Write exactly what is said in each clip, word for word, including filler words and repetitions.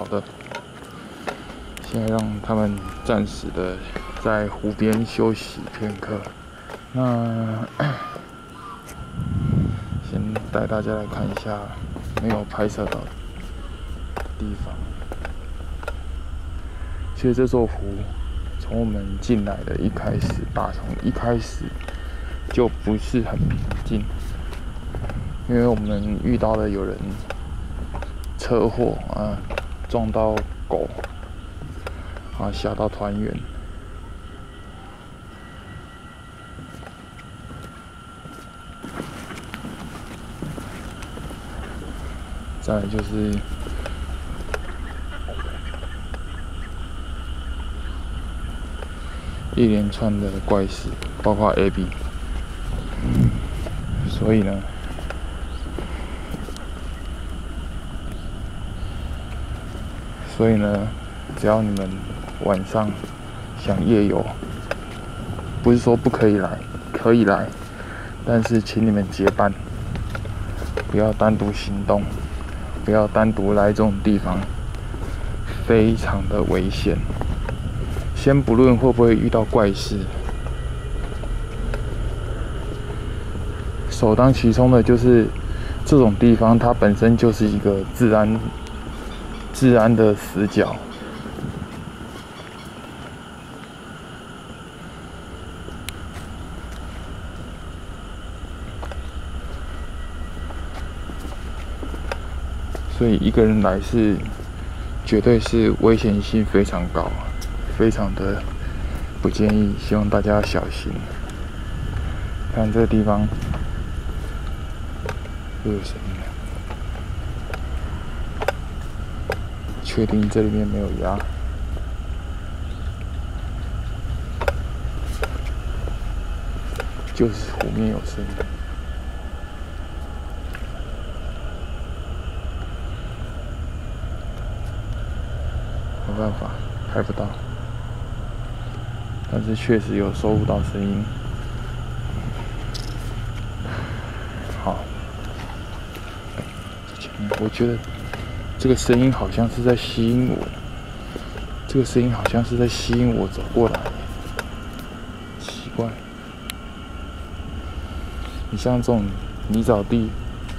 的。现在让他们暂时的在湖边休息片刻。那先带大家来看一下没有拍摄到的地方。其实这座湖从我们进来的一开始，打从一开始就不是很平静，因为我们遇到了有人车祸啊，撞到狗啊，吓到团员。再来就是一连串的怪事，包括 A B， 所以呢，所以呢，只要你们晚上想夜游，不是说不可以来，可以来，但是请你们结伴，不要单独行动，不要单独来这种地方，非常的危险。先不论会不会遇到怪事，首当其冲的就是这种地方，它本身就是一个治安、治安的死角。所以一个人来是绝对是危险性非常高。非常的不建议，希望大家要小心。看这个地方又有声音了，确定这里面没有鸭。就是湖面有声音。没办法，拍不到。但是确实有收不到声音。好，我觉得这个声音好像是在吸引我，这个声音好像是在吸引我走过来，奇怪。你像这种泥沼地，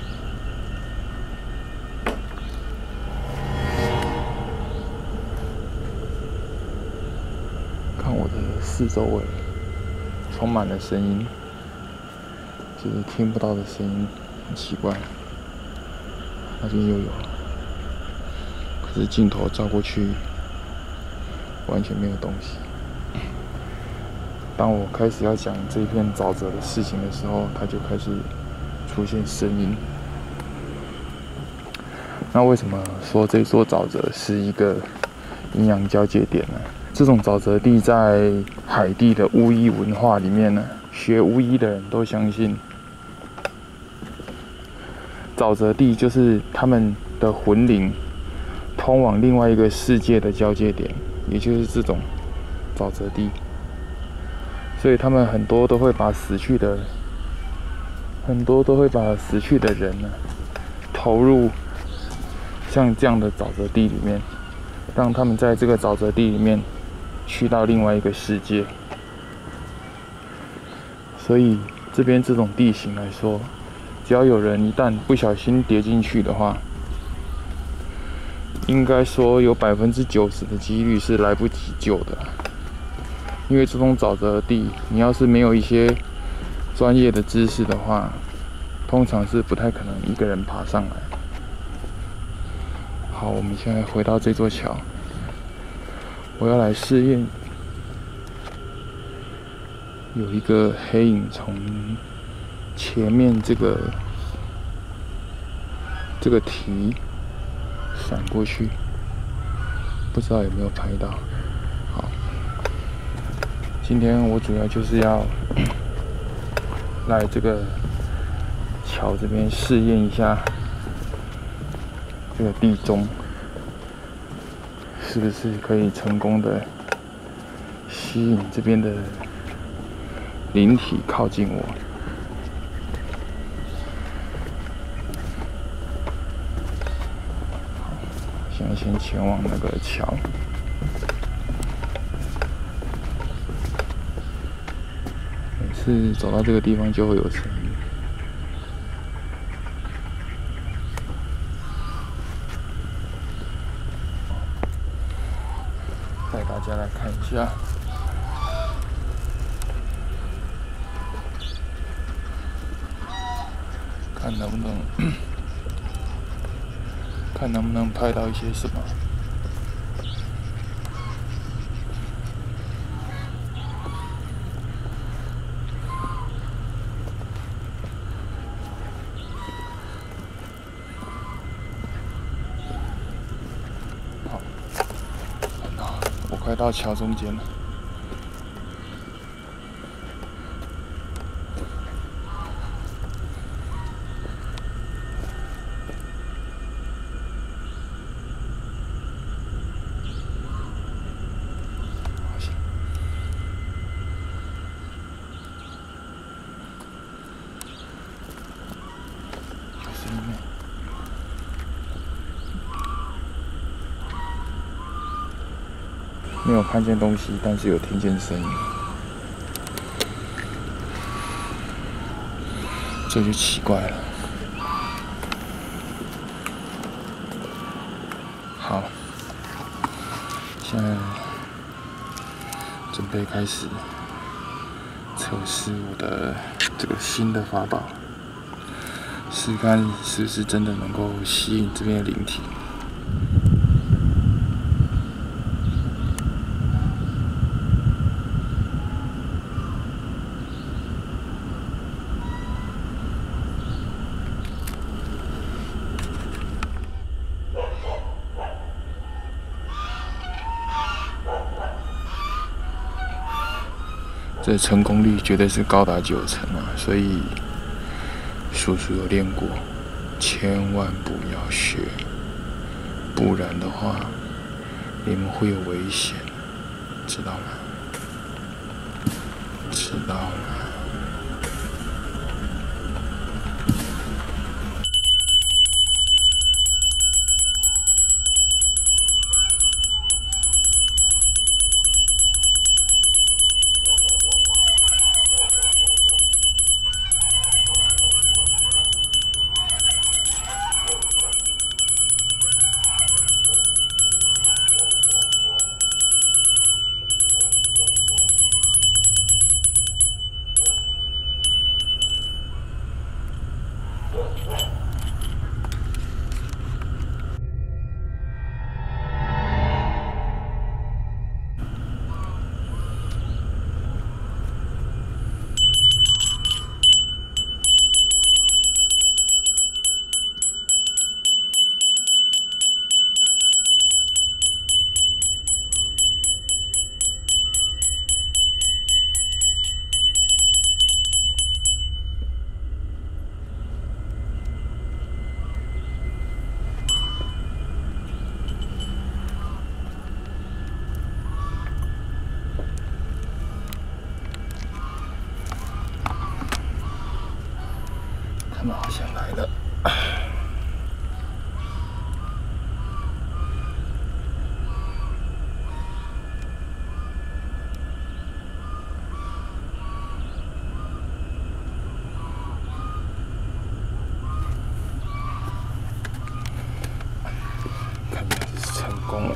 看我的四周围充满了声音，就是听不到的声音，很奇怪。那边又有了，可是镜头照过去，完全没有东西。当我开始要讲这片沼泽的事情的时候，它就开始出现声音。那为什么说这座沼泽是一个阴阳交界点呢？这种沼泽地在海地的巫医文化里面呢，学巫医的人都相信，沼泽地就是他们的魂灵通往另外一个世界的交界点，也就是这种沼泽地。所以他们很多都会把死去的，很多都会把死去的人呢，投入像这样的沼泽地里面，让他们在这个沼泽地里面去到另外一个世界。所以这边这种地形来说，只要有人一旦不小心跌进去的话，应该说有百分之九十的几率是来不及救的。因为这种沼泽地，你要是没有一些专业的知识的话，通常是不太可能一个人爬上来。好，我们现在回到这座桥，我要来试验，有一个黑影从前面这个这个堤闪过去，不知道有没有拍到。好，今天我主要就是要来这个桥这边试验一下这个地钟是不是可以成功的吸引这边的灵体靠近我。 现在先前往那个桥。每次走到这个地方就会有声音。带大家来看一下。 看能不能，看能不能拍到一些什么。好，很好，我快到桥中间了。 没有看见东西，但是有听见声音，这就奇怪了。好，现在准备开始测试我的这个新的法宝，试看是不是真的能够吸引这边的灵体。 这成功率绝对是高达九成啊！所以叔叔有练过，千万不要学，不然的话你们会有危险，知道吗？知道吗？ 他们好像来了。看起来是成功了。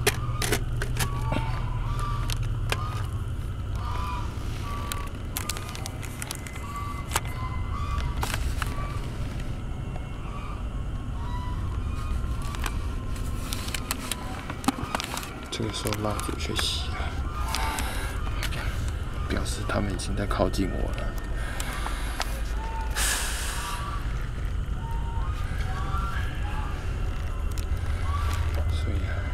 这个时候蜡烛却熄了，表示他们已经在靠近我了。所以啊，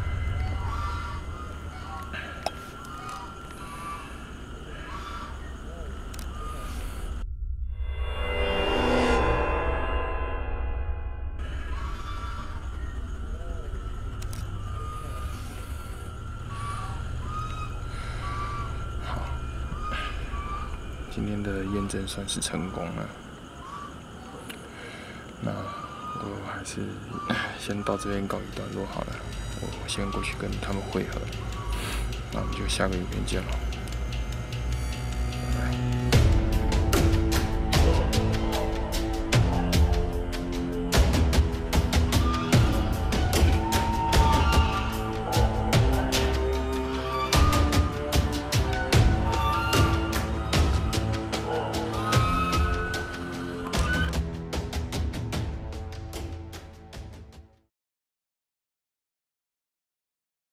今天的验证算是成功了。那我还还是先到这边告一段落好了。我先过去跟他们会合，那我们就下个影片见了，拜拜。